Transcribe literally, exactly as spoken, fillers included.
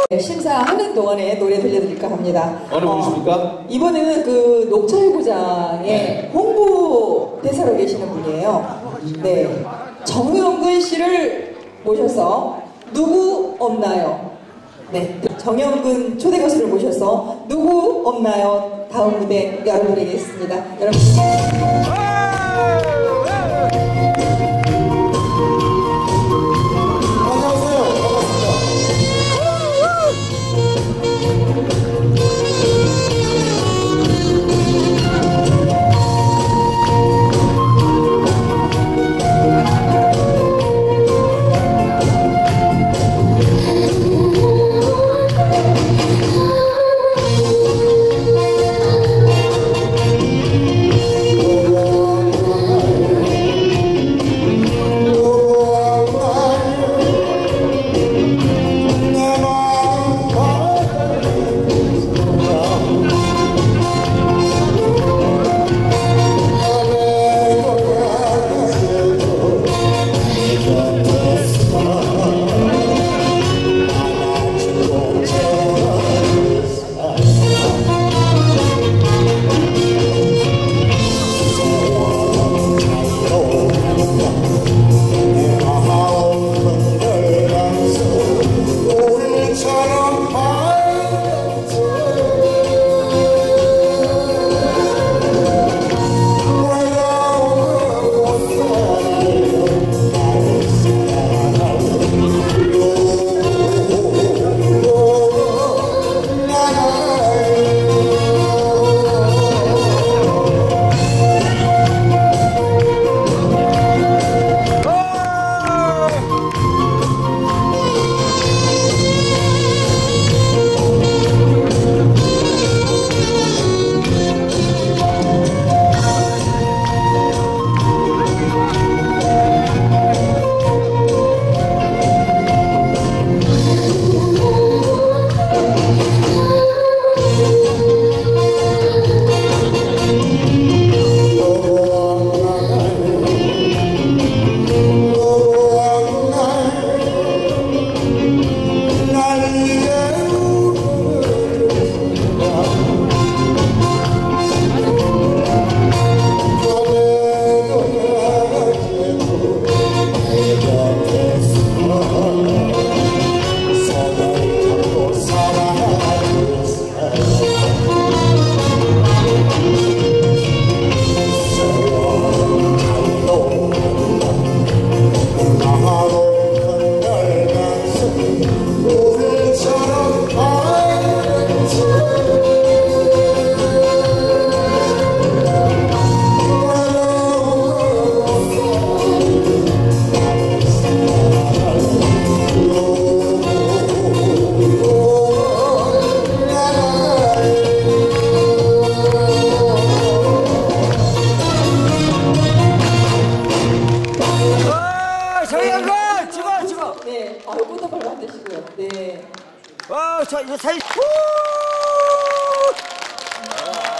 심사하는 동안에 노래 들려드릴까 합니다. 어느 분이십니까? 어, 이번에는 그 녹차유구장의 네. 홍보 대사로 계시는 분이에요. 네, 정영근 씨를 모셔서 누구 없나요? 네, 정영근 초대 가수를 모셔서 누구 없나요? 다음 무대 여러분에게 있습니다. 여러분. 네, 아, 꽃다발 만드시고요. 네. 와, 저 이거 사진.